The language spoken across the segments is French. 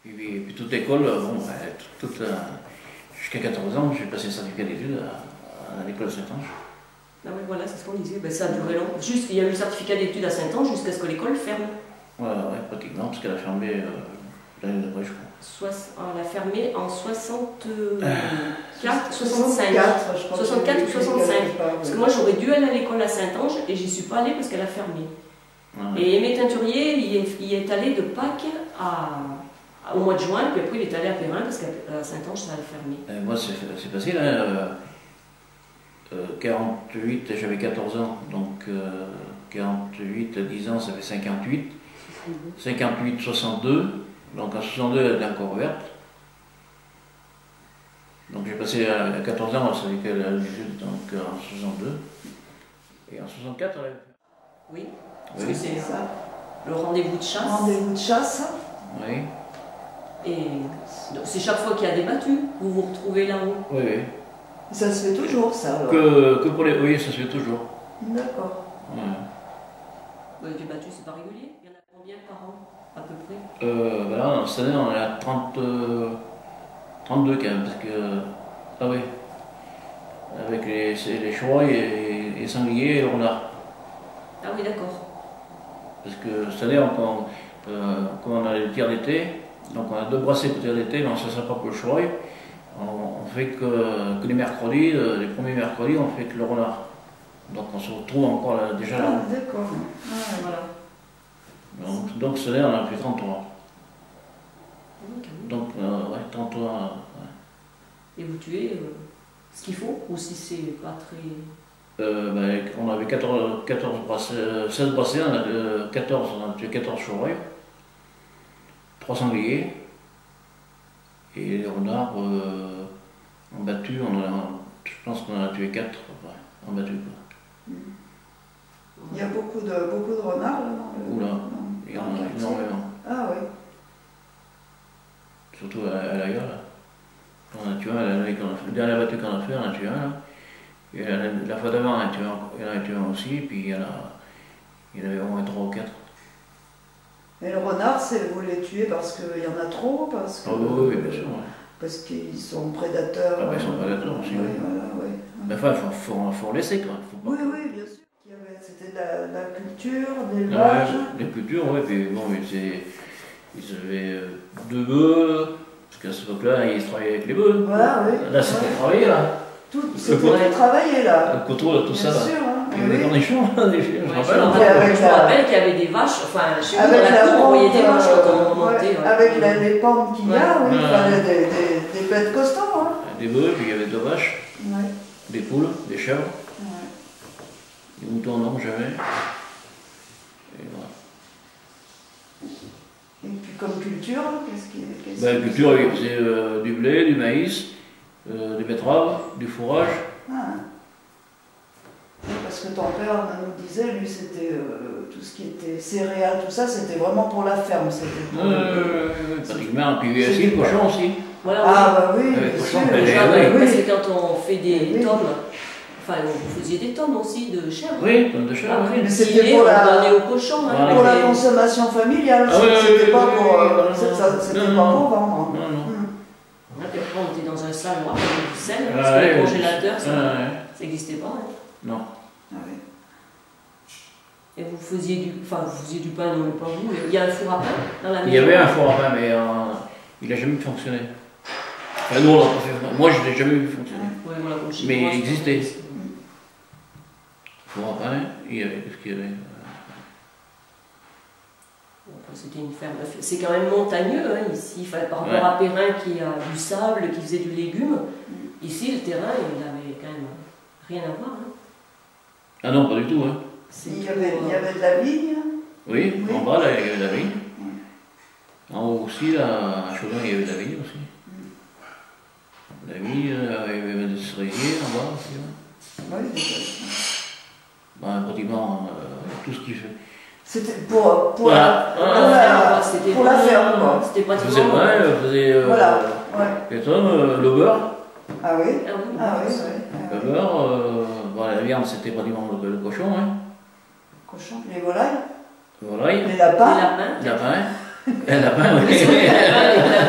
Puis toute l'école, bon, jusqu'à 14 ans, j'ai passé le certificat d'études à l'école de Saint-Ange. Ah oui, voilà, c'est ce qu'on disait. Ben, ça a duré long. Juste, il y a eu le certificat d'études à Saint-Ange jusqu'à ce que l'école ferme. Ouais, pratiquement, parce qu'elle a fermé l'année d'après, je crois. Elle a fermé en 64, 65. 64 ou 65. Parce que moi, j'aurais dû aller à l'école à Saint-Ange et j'y suis pas allée parce qu'elle a fermé. Et Aimé Teinturier, il est allé de Pâques au mois de juin, puis après il est allé à Perrin parce qu'à Saint-Ange, ça allait fermer. Moi, c'est facile, hein. 48, j'avais 14 ans, donc 48, 10 ans, ça fait 58. 58, 62, donc en 62, elle était encore ouverte. Donc j'ai passé à 14 ans, ça veut dire qu'elle a donc en 62. Et en 64, elle avait fait. Oui, parce que c'est ça. Le rendez-vous de chasse. Rendez-vous de chasse. Oui. Et c'est chaque fois qu'il y a des battues, vous vous retrouvez là-haut. Oui, oui. Ça se fait toujours, ça alors. Que pour les. Oui, ça se fait toujours. D'accord. Ouais. Les battues, c'est pas régulier. Il y en a combien par an, à peu près Là, cette année, on est à 32 quand même, parce que. Ah oui. Avec les chevreuils et les sangliers et le renard. Ah oui, d'accord. Parce que cette année, comme on a les tirs d'été, donc on a 2 brassées pour tirs d'été, mais on ne se sert pas pour le chevreuil. On fait que les mercredis, les premiers mercredis, on fait que le renard. Donc on se retrouve encore là, déjà là. Ah, d'accord. Ah, voilà. Donc cette année, on a fait 33. Donc, ouais, 33. Ouais. Et vous tuez ce qu'il faut, ou si c'est pas très. On avait 14 brassées, 16 brassées, on a 14, on a tué 14 chevreuils, 3 sangliers, et les renards en battu, je pense qu'on en a tué 4 en battu. Il y a beaucoup de renards là dans le. Oula, il y en a énormément. Ah oui. Surtout à la gueule. On a tué un, la dernière battue qu'on a fait, on a tué un. Là. Et la fois d'avant, on en a tué un aussi, puis il y en avait au moins 3 ou 4. Et le renard, vous les tuez parce qu'il y en a trop, parce que. Oui, bien sûr. Ouais. Parce qu'ils sont prédateurs. Ah, ils sont prédateurs aussi. Oui, voilà, oui. Mais enfin, il faut en laisser quand même. Oui, bien sûr. C'était de la culture, de l'élevage. La culture, oui, puis bon, ils avaient 2 bœufs, parce qu'à cette époque-là, ils travaillaient avec les bœufs. Voilà, oui. Là, c'était travailler, là. C'était pour travailler, là. Le couteau, tout ça, là. Bien sûr, hein. Il y avait des cornichons, je me rappelle. Je me rappelle qu'il y avait des vaches, enfin, chez nous, dans la cour, on voyait des vaches quand on montait. Avec les pentes qu'il y a, oui, il fallait des bêtes costauds. Hein. Des bœufs, puis il y avait 2 vaches, des poules, des chèvres. Les moutons, non, jamais. Et voilà. Et puis comme culture, qu'est-ce qu'il y a? Culture, il faisait du blé, du maïs, des betteraves, du fourrage. Parce que ton père nous disait, lui, c'était tout ce qui était céréales, tout ça, c'était vraiment pour la ferme. Pratiquement, puis aussi le cochon aussi. Voilà, oui, le cochon, parce que quand on fait des tomes, enfin, vous faisiez des tonnes aussi de chèvres. Oui, tonnes de chèvres. Après, le filet, on donnait au cochon. Pour la consommation familiale, c'était pas pour vendre. Non. Après, on était dans un salon avec du sel, parce que le congélateur, ça n'existait pas. Non. Et vous faisiez du pain, non pas vous, il y a un four à pain dans la maison? Il y avait un four à pain, mais il n'a jamais fonctionné. Enfin, nous, moi, je ne l'ai jamais vu fonctionner. Ouais, voilà, mais il existait. Four à pain, il y avait tout ce qu'il y avait. C'était une ferme. C'est quand même montagneux ici, par rapport à Perrin qui a du sable, qui faisait du légume. Ici, le terrain, il n'avait quand même rien à voir. Ah non, pas du tout. Il y avait de la vigne. Oui, en bas, là, il y avait de la vigne. En haut aussi, là, à Chauvin, il y avait de la vigne aussi. La vigne, il y avait des cerisiers en bas aussi. Pratiquement tout ce qu'il fait. C'était pour la ferme, quoi. C'était pratiquement. Vous faisait le beurre. Ah oui. Le beurre, la viande, c'était pratiquement le cochon. Cochon, les volailles. Les volailles. Les lapins. Les lapins, oui.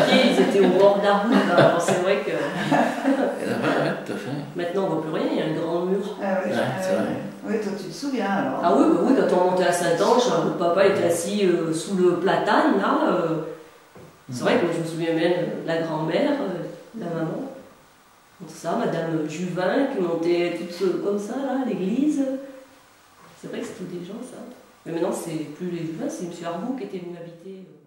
était au bord de la route. Alors c'est vrai que. Ouais, tout à fait. Maintenant on ne voit plus rien, il y a un grand mur. Ah oui, c'est vrai. Oui, toi tu te souviens alors. Ah oui, bah oui, quand on montait à Saint-Ange, papa était assis sous le platane, là. C'est vrai que je me souviens même de la grand-mère, la maman. Tout ça, Madame Juvin qui montait toute comme ça, là, à l'église. C'est vrai que c'était des gens, ça. Mais maintenant, c'est plus les Juvin, c'est M. Arboux qui était venu habiter.